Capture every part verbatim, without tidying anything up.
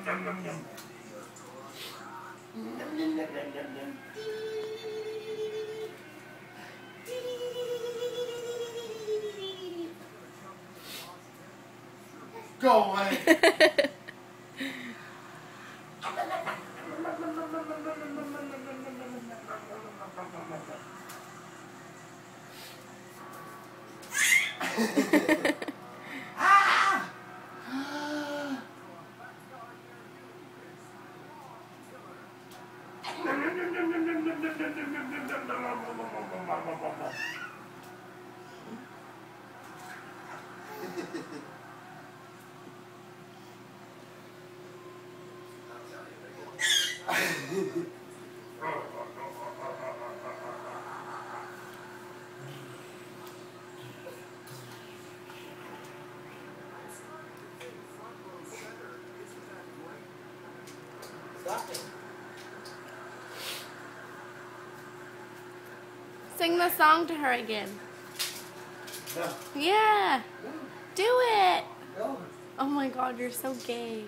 Go away. Ah! Stop it. Sing the song to her again. No. Yeah. No. Do it. No. Oh my God, you're so gay.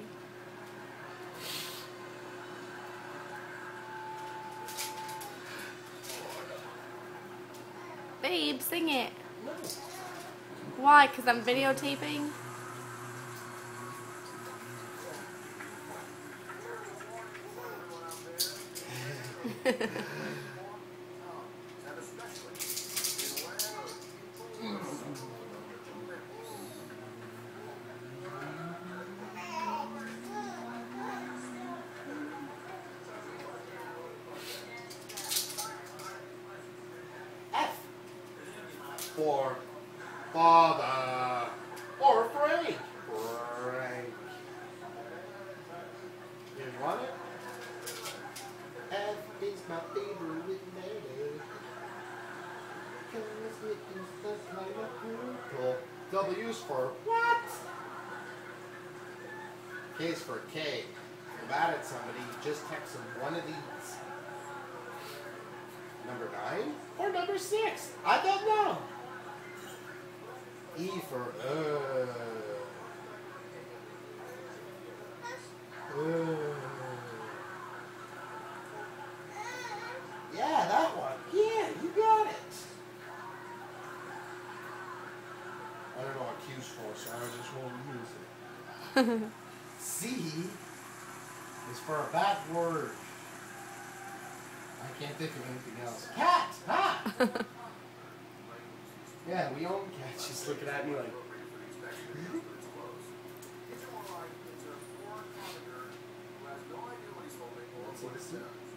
Babe, sing it. No. Why? Because I'm videotaping? F for father or Frank. Frank. You want it? F is my favorite letter. Cool. W's for what? K's for K. If you're mad at somebody, you just text them one of these. Number nine or number six? I don't know. E for uh. Uh. Yeah, that one. Yeah, you got it. I don't know what Q's for, so I just won't use it. C is for a bad word. I can't think of anything else. Cat! Ha! Yeah, we own cats. She's looking at me like... What's this?